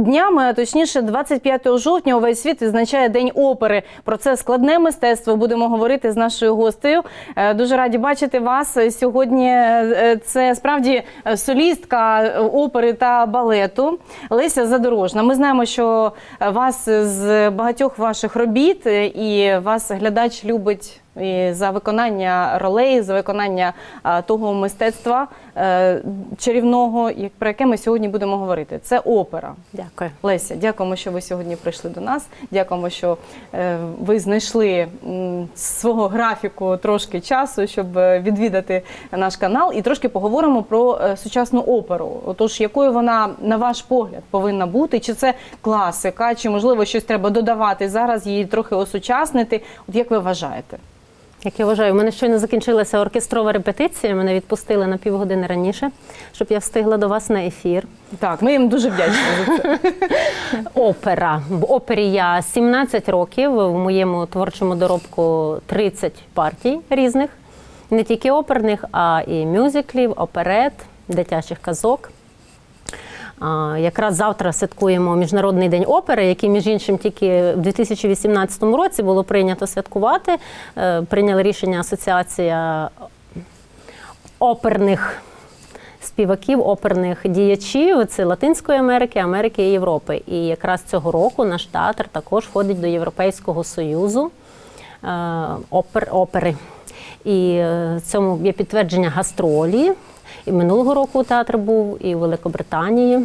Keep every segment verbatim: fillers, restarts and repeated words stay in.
Днями, а точніше двадцять п'ятого жовтня, увесь світ відзначає День опери. Про це складне мистецтво будемо говорити з нашою гостею. Дуже раді бачити вас сьогодні. Це справді солістка опери та балету Леся Задорожна. Ми знаємо, що вас з багатьох ваших робіт і вас глядач любить і за виконання ролей, за виконання а, того мистецтва е, чарівного, про яке ми сьогодні будемо говорити. Це опера. Дякую. Леся, дякуємо, що ви сьогодні прийшли до нас. Дякуємо, що е, ви знайшли м, свого графіку трошки часу, щоб відвідати наш канал. І трошки поговоримо про е, сучасну оперу. Отож, якою вона, на ваш погляд, повинна бути? Чи це класика, чи, можливо, щось треба додавати зараз, її трохи осучаснити? От як ви вважаєте? Як я вважаю, у мене щойно закінчилася оркестрова репетиція, мене відпустили на півгодини раніше, щоб я встигла до вас на ефір. Так, ми їм дуже вдячні за це. Опера. В опері я сімнадцять років, в моєму творчому доробку тридцять партій різних. Не тільки оперних, а і мюзиклів, оперет, дитячих казок. Якраз завтра святкуємо Міжнародний день опери, який, між іншим, тільки в дві тисячі вісімнадцятому році було прийнято святкувати. Прийняла рішення Асоціація оперних співаків, оперних діячів, це Латинської Америки, Америки і Європи. І якраз цього року наш театр також входить до Європейського Союзу опер, опери. І в цьому є підтвердження гастролі. І минулого року театр був і в Великобританії,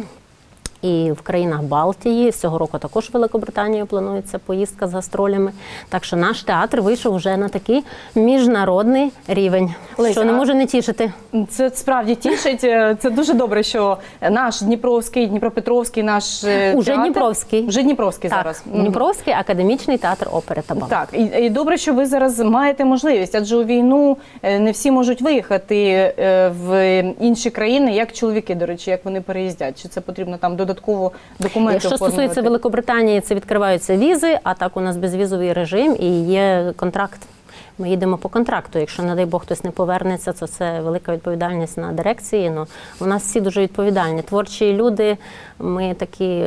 і в країнах Балтії. Цього року також в Великобританію планується поїздка з гастролями. Так що наш театр вийшов вже на такий міжнародний рівень, Леся, що не може не тішити. Це справді тішить. Це дуже добре, що наш Дніпровський, Дніпропетровський, наш Уже театр... Дніпровський. Вже Дніпровський так, зараз. Дніпровський академічний театр опери та балету. Так, і, і добре, що ви зараз маєте можливість, адже у війну не всі можуть виїхати в інші країни, як чоловіки, до речі, як вони переїздять. Чи це потрібно там додатково документи Якщо оформлювати? стосується Великобританії, це відкриваються візи, а так у нас безвізовий режим і є контракт. Ми їдемо по контракту. Якщо, не дай Бог, хтось не повернеться, то це велика відповідальність на дирекції. Ну, у нас всі дуже відповідальні. Творчі люди, ми такі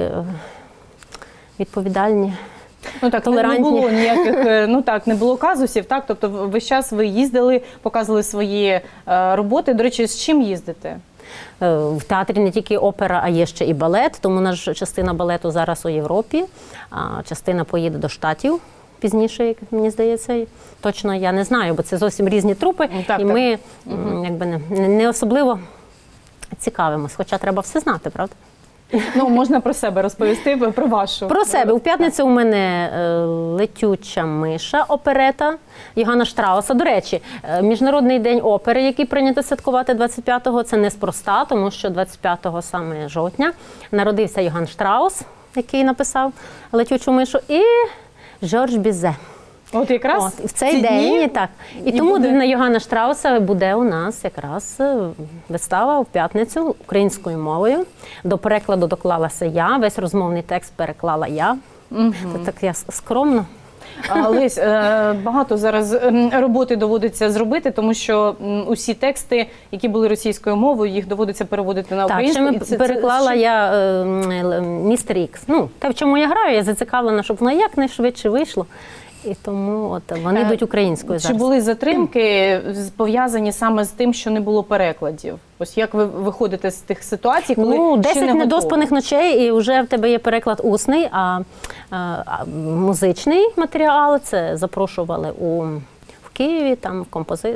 відповідальні. Ну так, не було ніяких, ну так, не було казусів, так? Тобто весь час ви їздили, показували свої е, роботи. До речі, з чим їздите? В театрі не тільки опера, а є ще і балет, тому наша частина балету зараз у Європі, а частина поїде до Штатів пізніше, як мені здається. Точно я не знаю, бо це зовсім різні трупи, так, і так. ми угу. якби не, не особливо цікавимось, хоча треба все знати, правда? Ну, можна про себе розповісти, про вашу. Про себе. У п'ятницю у мене «Летюча миша» оперета Йоганна Штрауса. До речі, Міжнародний день опери, який прийнято святкувати двадцять п'ятого, це неспроста, тому що двадцять п'ятого саме жовтня народився Йоганн Штраус, який написав «Летючу мишу», і Жорж Бізе. От якраз От, в цей день, дні, так. І, і тому буде... на Йоганна Штрауса буде у нас якраз вистава в п'ятницю українською мовою. До перекладу доклалася я, весь розмовний текст переклала я. Угу. Так я скромно. Лесь, багато зараз роботи доводиться зробити, тому що усі тексти, які були російською мовою, їх доводиться переводити на українську. Так, ще переклала це... я «Містер Ікс». Ну, те, в чому я граю, я зацікавлена, щоб воно якнайшвидше вийшло. І тому от, вони йдуть українською зараз. Чи були затримки пов'язані саме з тим, що не було перекладів? Ось як ви виходите з тих ситуацій, коли ну, ще десять не недоспаних ночей, і вже в тебе є переклад усний, а, а, а музичний матеріал це запрошували у, в Києві, там в компози...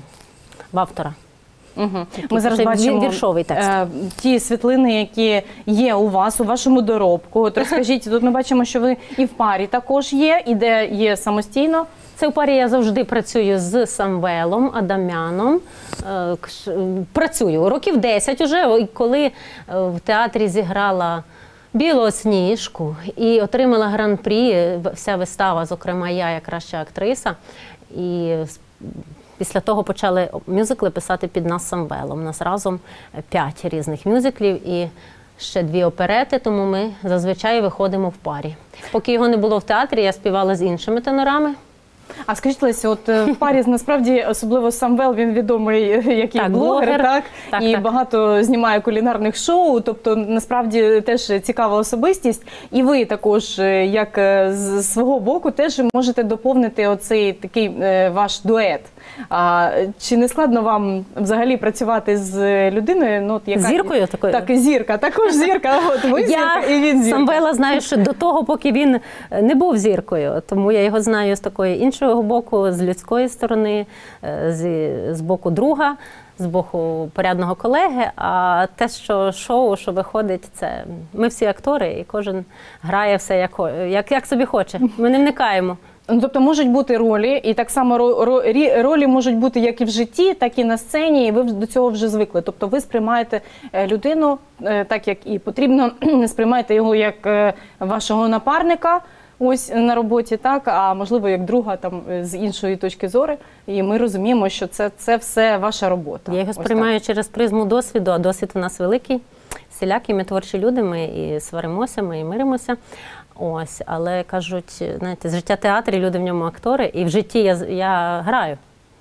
в автора. Угу. Ми зараз бачимо віршовий текст. Е, ті світлини, які є у вас, у вашому доробку. От розкажіть, тут ми бачимо, що ви і в парі також є, і де є самостійно. Це в парі я завжди працюю з Самвелом Адамяном. Е, працюю років десять уже, коли в театрі зіграла «Білосніжку» і отримала гран-прі, вся вистава, зокрема я, як краща актриса. І після того почали мюзикли писати під нас Самвелом. У нас разом п'ять різних мюзиклів і ще дві оперети, тому ми зазвичай виходимо в парі. Поки його не було в театрі, я співала з іншими тенорами. А скажіть, Лесю, от в парі насправді особливо Самвел, він відомий як і Так, блогер, блогер. так, Так, і так. багато знімає кулінарних шоу, тобто насправді теж цікава особистість. І ви також, як з свого боку, теж можете доповнити оцей такий е, ваш дует. А чи не складно вам взагалі працювати з людиною? Ну, от яка... Зіркою такою? Так, і зірка, також зірка. От ви зірка, і він Я зірка. Самвела знаю, що до того, поки він не був зіркою, тому я його знаю з такої іншого боку, з людської сторони, з, з боку друга, з боку порядного колеги. А те, що шоу, що виходить, це ми всі актори, і кожен грає все, як, хо- як, як собі хоче. Ми не вникаємо. Ну, тобто можуть бути ролі, і так само ро- ро- рі- ролі можуть бути як і в житті, так і на сцені, і ви до цього вже звикли. Тобто ви сприймаєте е, людину е, так, як і потрібно, не сприймаєте його як е, вашого напарника ось на роботі, так, а можливо як друга там е, з іншої точки зору, і ми розуміємо, що це, це все ваша робота. Я його Ось так. сприймаю через призму досвіду, а досвід у нас великий. Всілякі, ми творчі люди, ми і сваримося, ми і миримося. Ось, але кажуть, знаєте, з життя театрі, люди в ньому актори, і в житті я, я граю.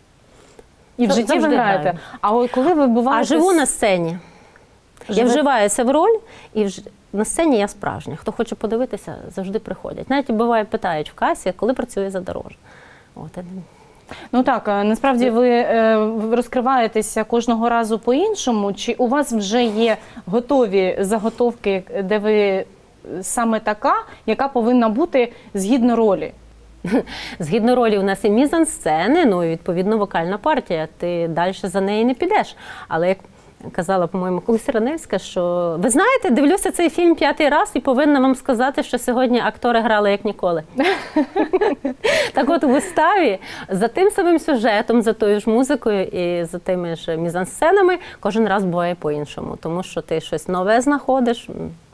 І в Зав- житті ви завжди граєте. граю. А от коли ви буваєте... А живу на сцені. Я Живе- вживаюся в роль, і вж... на сцені я справжня. Хто хоче подивитися, завжди приходять. Навіть буває, питають в касі, коли працює задорож. От, і- Ну так, е, насправді ви е, ви розкриваєтеся кожного разу по-іншому, чи у вас вже є готові заготовки, де ви саме така, яка повинна бути згідно ролі? Згідно ролі, у нас і мізансцени, ну і відповідно вокальна партія. Ти далі за неї не підеш. Але як казала, по-моєму, колись Раневська, що ви знаєте, дивлюся цей фільм п'ятий раз і повинна вам сказати, що сьогодні актори грали як ніколи. Так от у виставі за тим самим сюжетом, за тою ж музикою і за тими ж мізансценами кожен раз буває по-іншому. Тому що ти щось нове знаходиш,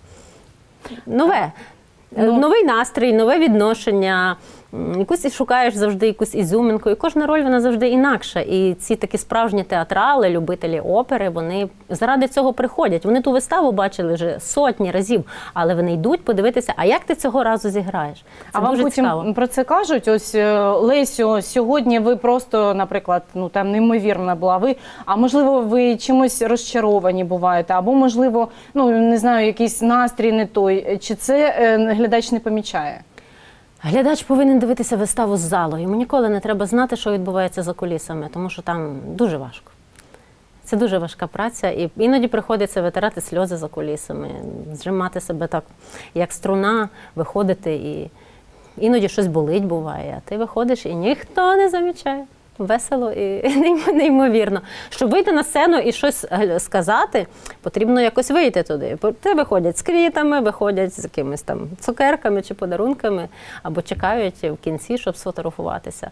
нове. Ну, Новий настрій, нове відношення, м, якусь і шукаєш завжди якусь ізюминку. І кожна роль, вона завжди інакша. І ці такі справжні театрали, любителі опери, вони заради цього приходять. Вони ту виставу бачили вже сотні разів, але вони йдуть подивитися, а як ти цього разу зіграєш. Це а вам дуже потім цікаво. про це кажуть? Ось, е, Лесю, сьогодні ви просто, наприклад, ну там неймовірна була ви, а можливо ви чимось розчаровані буваєте, або можливо, ну не знаю, якийсь настрій не той. Чи це е, глядач не помічає? Глядач повинен дивитися виставу з залу. Йому ніколи не треба знати, що відбувається за кулісами, тому що там дуже важко. Це дуже важка праця, і іноді приходиться витирати сльози за кулісами, зжимати себе так, як струна, виходити, і іноді щось болить буває, а ти виходиш і ніхто не замічає. Весело і неймовірно. Щоб вийти на сцену і щось сказати, потрібно якось вийти туди. Ти виходять з квітами, виходять з якимись там цукерками чи подарунками, або чекають в кінці, щоб сфотографуватися.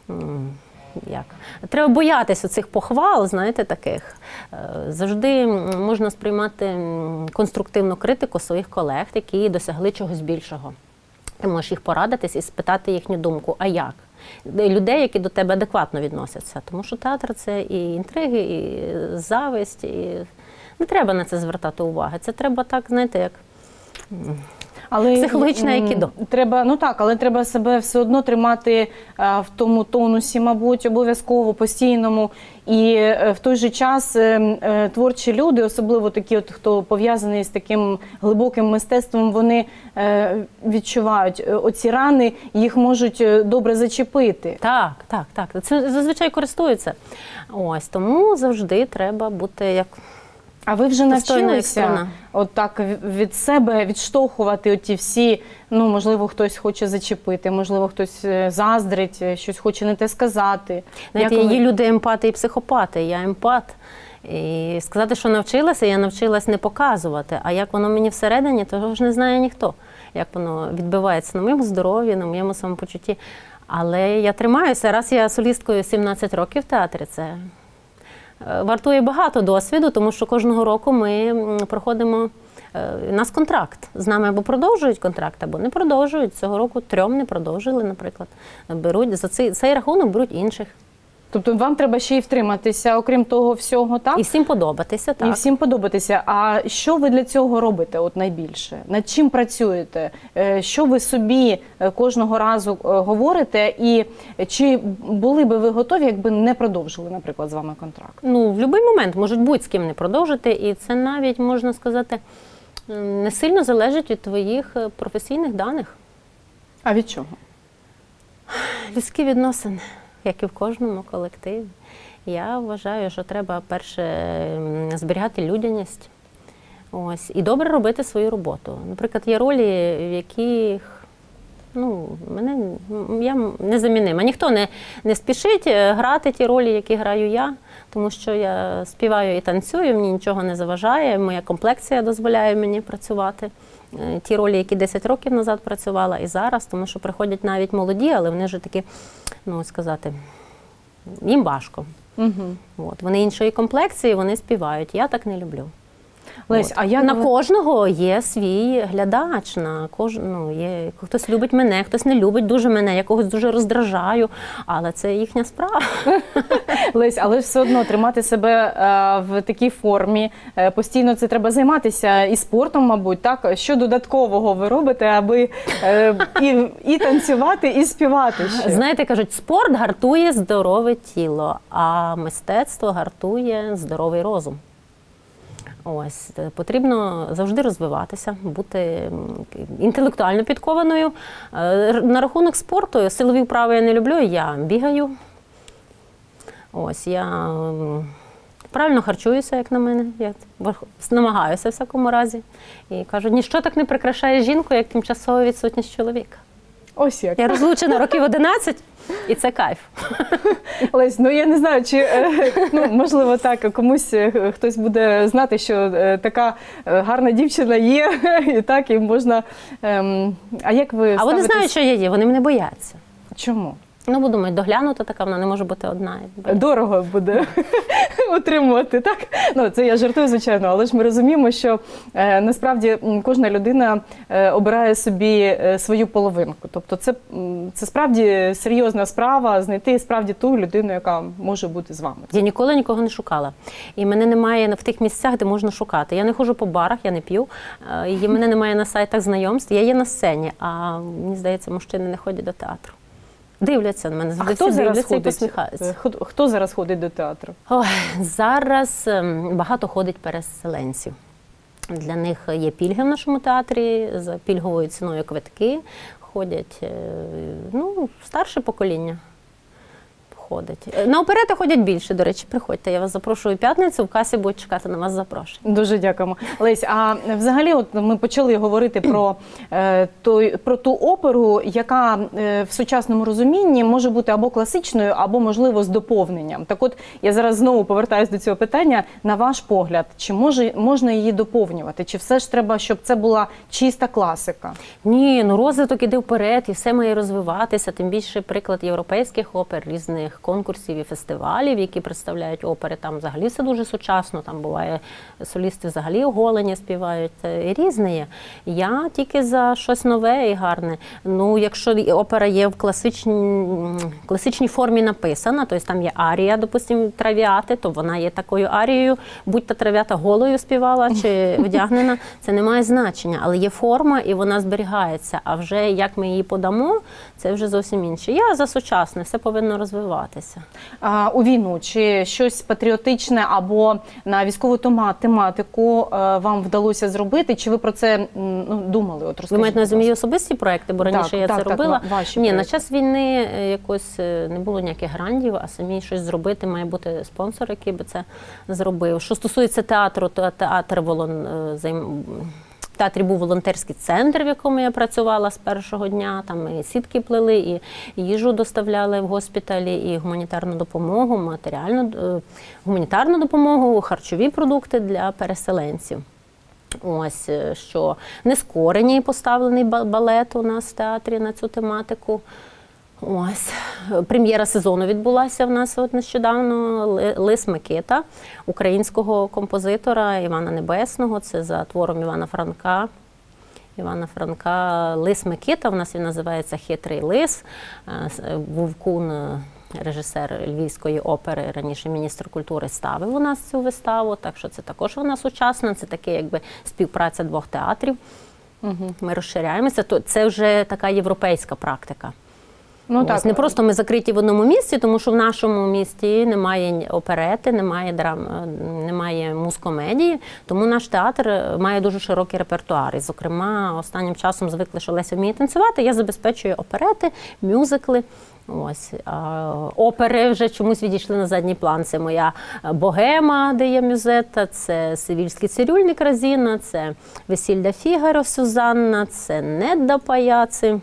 Як? Треба боятися цих похвал, знаєте, таких. Завжди можна сприймати конструктивну критику своїх колег, які досягли чогось більшого. Ти можеш їх порадитись і спитати їхню думку, а як? Людей, які до тебе адекватно відносяться. Тому що театр – це і інтриги, і зависть, і не треба на це звертати уваги. Це треба так, знаєте, як Але психологічне айкідо. Треба, ну так, але треба себе все одно тримати а, в тому тонусі, мабуть, обов'язково, постійному. І е, в той же час е, е, творчі люди, особливо такі, от, хто пов'язаний з таким глибоким мистецтвом, вони е, відчувають е, оці рани, їх можуть е, добре зачепити. Так, так, так. Це зазвичай користуються. Ось, тому завжди треба бути як... А ви вже Достойна навчилися екстрена. от так від себе відштовхувати оті всі, ну, можливо, хтось хоче зачепити, можливо, хтось е, заздрить, е, щось хоче не те сказати. Знаєте, Як ви- є люди емпати і психопати, я емпат. І сказати, що навчилася, я навчилась не показувати. А як воно мені всередині, того ж не знає ніхто. Як воно відбивається на моєму здоров'ї, на моєму самопочутті. Але я тримаюся. Раз я солісткою сімнадцять років в театрі, це вартує багато досвіду, тому що кожного року ми проходимо, у нас контракт. З нами або продовжують контракт, або не продовжують. Цього року трьом не продовжили, наприклад. Беруть, за цей, цей рахунок беруть інших. Тобто вам треба ще й втриматися, окрім того всього, так? І всім подобатися, так. І всім подобатися. А що ви для цього робите от найбільше? Над чим працюєте? Е, Що ви собі е, кожного разу е, говорите? І чи були би ви готові, якби не продовжили, наприклад, з вами контракт? Ну, в будь-який момент можуть будь з ким не продовжити, і це навіть, можна сказати, не сильно залежить від твоїх професійних даних. А від чого? Людські відносини, як і в кожному колективі. Я вважаю, що треба перше м, зберігати людяність. Ось, і добре робити свою роботу. Наприклад, є ролі, в яких ну, мене, я незамінима. Ніхто не, не спішить грати ті ролі, які граю я, тому що я співаю і танцюю, мені нічого не заважає, моя комплекція дозволяє мені працювати. Ті ролі, які десять років назад працювала і зараз, тому що приходять навіть молоді, але вони вже такі, ну, сказати, їм важко. Угу. От. Вони іншої комплекції, вони співають. Я так не люблю. Лесь, а як на ви... кожного є свій глядач, на кож... ну, є... хтось любить мене, хтось не любить дуже мене, я когось дуже роздражаю, але це їхня справа. Лесь, але все одно тримати себе е, в такій формі, е, постійно це треба займатися і спортом, мабуть, так? Що додаткового ви робите, аби е, і, і танцювати, і співати ще? Знаєте, кажуть, спорт гартує здорове тіло, а мистецтво гартує здоровий розум. Ось, потрібно завжди розвиватися, бути інтелектуально підкованою. На рахунок спорту, силові вправи я не люблю, я бігаю. Ось, я правильно харчуюся, як на мене, я намагаюся в всякому разі. І кажуть, ніщо так не прикрашає жінку, як тимчасова відсутність чоловіка. Ось як. Я розлучена років одинадцять, і це кайф. Лесь, ну я не знаю, чи, ну, можливо, так, комусь хтось буде знати, що така гарна дівчина є, і так, і можна... Ем, а як ви А вони знають, що я є, вони мене бояться. Чому? Ну, бо думають, доглянута така, вона не може бути одна. Дорого буде утримувати, так? Ну, це я жартую, звичайно, але ж ми розуміємо, що е, насправді кожна людина е, обирає собі е, свою половинку. Тобто це, це справді серйозна справа, знайти справді ту людину, яка може бути з вами. Я ніколи нікого не шукала. І мене немає в тих місцях, де можна шукати. Я не ходжу по барах, я не п'ю. І мене немає на сайтах знайомств. Я є на сцені, а мені здається, мужчини не ходять до театру. Дивляться на мене, а хто зараз ходить? І посміхаються. Хто, хто зараз ходить до театру? Ой, зараз багато ходить переселенців. Для них є пільги в нашому театрі, за пільговою ціною квитки ходять, ну, старше покоління ходить. На оперети ходять більше, до речі, приходьте. Я вас запрошую в п'ятницю, в касі будуть чекати на вас запрошення. Дуже дякуємо. Лесь, а взагалі от ми почали говорити про, е, той, про ту оперу, яка е, в сучасному розумінні може бути або класичною, або, можливо, з доповненням. Так от, я зараз знову повертаюся до цього питання. На ваш погляд, чи може, можна її доповнювати? Чи все ж треба, щоб це була чиста класика? Ні, ну розвиток іде вперед, і все має розвиватися. Тим більше приклад європейських опер, різних конкурсів і фестивалів, які представляють опери. Там взагалі все дуже сучасно, там буває солісти взагалі оголені співають, різне є. Я тільки за щось нове і гарне. Ну, якщо опера є в класичній, класичній формі написана, тобто там є арія, допустимо, травіати, то вона є такою арією, будь та травіата голою співала чи вдягнена, це не має значення, але є форма і вона зберігається, а вже як ми її подамо, це вже зовсім інше. Я за сучасне, все повинно розвиватися. А, у війну чи щось патріотичне або на військову тематику вам вдалося зробити? Чи ви про це, ну, думали? От, розкажіть, ви маєте на увазі мої особисті проекти, бо раніше так, я так, це так, робила? Ваші Ні, проекти. на час війни якось не було ніяких грантів, а самі щось зробити, має бути спонсор, який би це зробив. Що стосується театру, то театр волон... займ... В театрі був волонтерський центр, в якому я працювала з першого дня. Там і сітки плели, і їжу доставляли в госпіталі, і гуманітарну допомогу, матеріальну, гуманітарну допомогу, харчові продукти для переселенців. Ось, що Нескорені поставлений балет у нас в театрі на цю тематику. Ось, прем'єра сезону відбулася в нас от нещодавно. «Лис Микита» українського композитора Івана Небесного. Це за твором Івана Франка. Івана Франка «Лис Микита», у нас він називається «Хитрий лис». Вовкун режисер Львівської опери, раніше міністр культури, ставив у нас цю виставу, так що це також вона сучасна, це таке якби співпраця двох театрів. Угу. Ми розширяємося, то це вже така європейська практика. Ну, так. Не просто ми закриті в одному місці, тому що в нашому місті немає оперети, немає драм, немає музкомедії, тому наш театр має дуже широкий репертуар. І, зокрема, останнім часом звикли, що Леся вміє танцювати, я забезпечую оперети, мюзикли. Ось. А опери вже чомусь відійшли на задній план. Це моя «Богема», де є Мюзетта, це «Севільський цирюльник» Разіна, це «Весілля Фігаро» Сюзанна, це «Недда Паяци».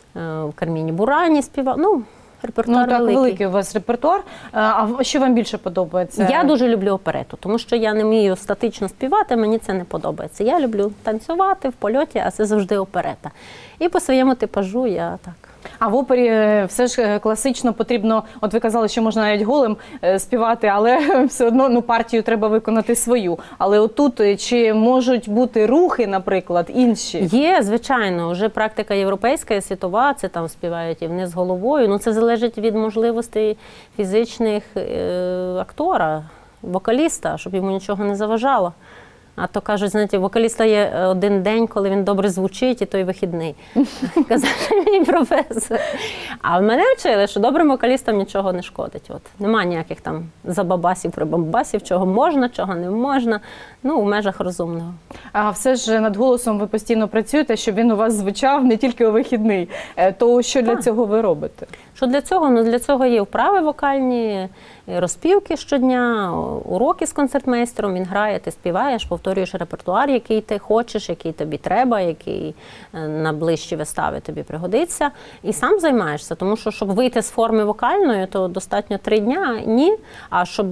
В Карміні Бурані співав. Ну, репертуар ну, так, великий. великий у вас репертуар. А що вам більше подобається? Я дуже люблю оперету, тому що я не вмію статично співати, мені це не подобається. Я люблю танцювати в польоті, а це завжди оперета. І по своєму типажу я так. А в опері все ж класично потрібно, от ви казали, що можна навіть голим співати, але все одно ну, партію треба виконати свою. Але отут чи можуть бути рухи, наприклад, інші? Є, звичайно. Вже практика європейська і світова, це там співають і вниз головою. Ну, це залежить від можливостей фізичних е, актора, вокаліста, щоб йому нічого не заважало. А то кажуть, знаєте, вокаліста є один день, коли він добре звучить, і той вихідний. Казав мій професор. А в мене вчили, що добрим вокалістам нічого не шкодить. От. Нема ніяких там забабасів, прибамбасів, чого можна, чого не можна. Ну, у межах розумного. А все ж над голосом ви постійно працюєте, щоб він у вас звучав не тільки у вихідний. То що для так. цього ви робите? Що для цього? Ну, для цього є вправи вокальні, розпівки щодня, уроки з концертмейстером. Він грає, ти співаєш, повторюєш репертуар, який ти хочеш, який тобі треба, який на ближчі вистави тобі пригодиться. І сам займаєшся, тому що, щоб вийти з форми вокальної, то достатньо три дня, ні. А щоб,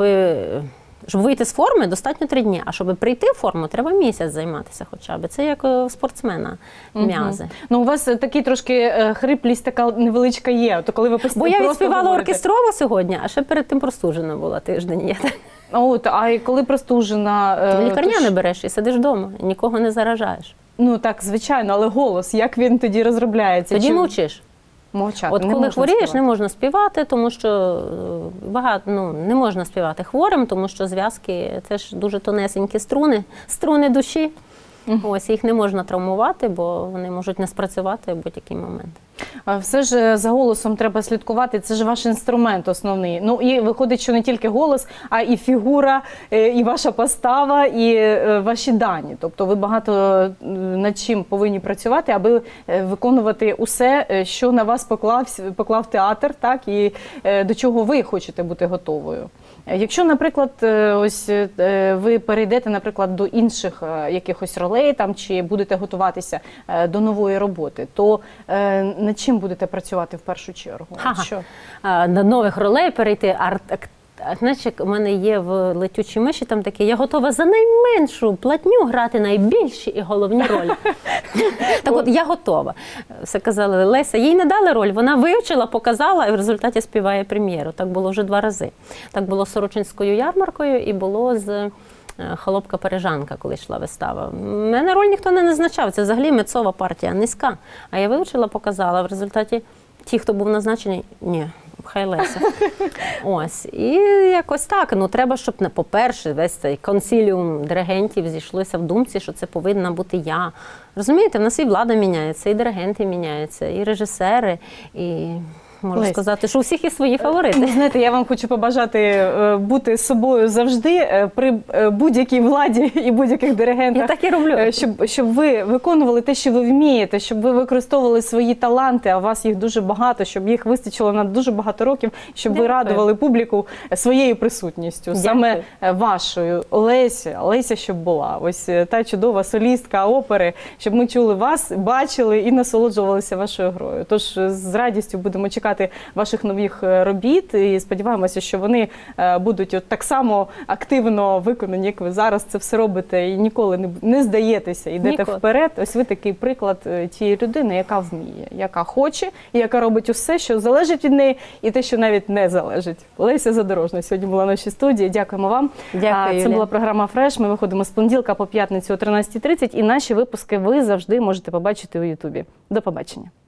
щоб вийти з форми, достатньо три дні. А щоб прийти в форму, треба місяць займатися хоча б. Це як у спортсмена м'язи. Угу. Ну, у вас такий трошки хриплість така невеличка є. То коли ви постійно Бо я відспівала говорите... оркестрово сьогодні, а ще перед тим простужена була тиждень. От, а коли простужена... Лікарня не береш і сидиш вдома, нікого не заражаєш. Ну так, звичайно, але голос, як він тоді розробляється? Тоді Чи... мовчиш. Мовчати. От не коли хворієш, співати. не можна співати, тому що багато, ну, не можна співати хворим, тому що зв'язки – це ж дуже тонесенькі струни, струни душі. Uh-huh. Ось, їх не можна травмувати, бо вони можуть не спрацювати в будь-який момент. Все ж за голосом треба слідкувати, це ж ваш інструмент основний. Ну і виходить, що не тільки голос, а і фігура, і ваша постава, і ваші дані. Тобто ви багато над чим повинні працювати, аби виконувати усе, що на вас поклав, поклав театр, так, і до чого ви хочете бути готовою. Якщо, наприклад, ось ви перейдете, наприклад, до інших якихось ролей там, чи будете готуватися до нової роботи, то над чим будете працювати в першу чергу? Ага. Що? До нових ролей перейти. Арт... Знаєш, у мене є в «Летючій миші» там таке, я готова за найменшу платню грати найбільші і головні ролі. Так от, я готова. Все казали, Леся, їй не дали роль, вона вивчила, показала і в результаті співає прем'єру. Так було вже два рази. Так було з Сорочинською ярмаркою і було з «Холопка-Парижанка», коли йшла вистава. Мене роль ніхто не назначав, це взагалі мецова партія, низька. А я вивчила, показала, в результаті ті, хто був назначений, ні. Хай Леся. Ось. І якось так. Ну, треба, щоб, по-перше, весь цей консиліум диригентів зійшлося в думці, що це повинна бути я. Розумієте, в нас і влада міняється, і диригенти міняються, і режисери, і... Можу Лесь. сказати, що у всіх є свої фаворити. Знаєте, я вам хочу побажати бути собою завжди, при будь-якій владі і будь-яких диригентах. Я так і роблю. Щоб, щоб ви виконували те, що ви вмієте, щоб ви використовували свої таланти, а у вас їх дуже багато, щоб їх вистачило на дуже багато років, щоб Дякую. ви радували публіку своєю присутністю. Дякую. Саме вашою. Леся, Леся, щоб була. Ось та чудова солістка опери, щоб ми чули вас, бачили і насолоджувалися вашою грою. Тож з радістю будемо чекати ваших нових робіт і сподіваємося, що вони будуть от так само активно виконані, як ви зараз це все робите і ніколи не, не здаєтеся, йдете ніколи. вперед. Ось ви такий приклад тієї людини, яка вміє, яка хоче і яка робить усе, що залежить від неї і те, що навіть не залежить. Леся Задорожна сьогодні була в нашій студії. Дякуємо вам. Дякую, Це Юля. була програма «Фреш». Ми виходимо з понеділка по п'ятницю о тринадцятій тридцять і наші випуски ви завжди можете побачити у Ютубі. До побачення.